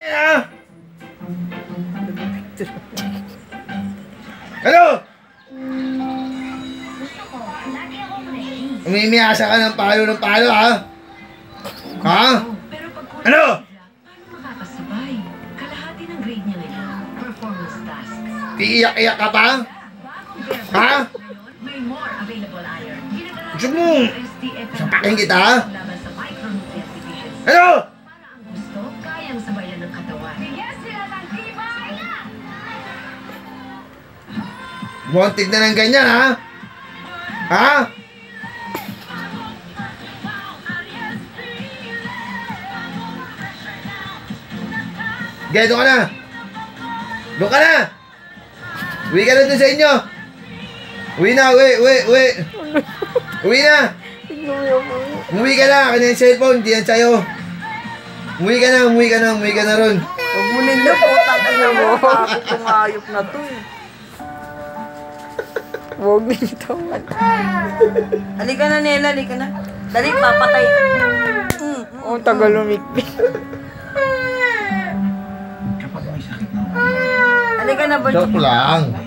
Ano? Umimiyasa ka ng palo, ha? Ha? Ano? Iiyak-iyak ka pa? Ha? Gusto mo? Sampakin kita, ha? Ano? Wanted na ng ganyan, ha? Ha? Doon ka na. Doon ka na. Uwi ka na dun sa inyo. Uwi na, uwi. Uwi na. Umuwi ka na. Kanya yung cellphone, di yan sa'yo. Umuwi ka na ron. Huwag mo ninyo po, tatanya mo. Bakit itong ayop na to eh. Huwag nito. Halika na, Nela, halika na. Dali, papatay. Oh, tagal lumikpik. Halika na, Bonchik. Joke lang.